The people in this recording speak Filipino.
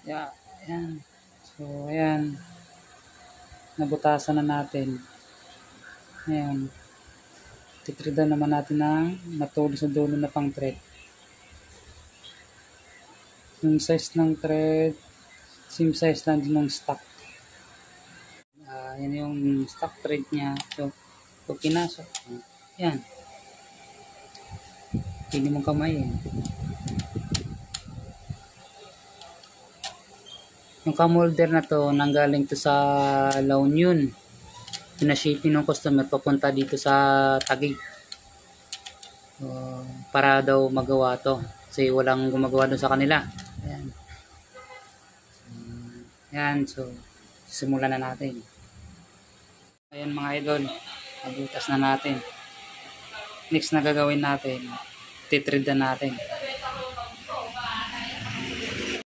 Yeah, ayan. So, ayan. Nabutasan na natin. Ayan. Titridan naman natin ng matulis na dulo na pang thread. Yung size ng thread, same size lang din ng stock. Yan yung stock thread niya. So, pag pinasok, yan. Pili mong kamay eh. Yung camolder na to, nanggaling to sa La Union. Pinashipin ng customer papunta dito sa Taguig. Para daw magawa to. Kasi walang gumagawa doon sa kanila. Ayan. Ayan, so simulan na natin. Ayan mga idol, nabutas na natin. Next na gagawin natin, titrida natin.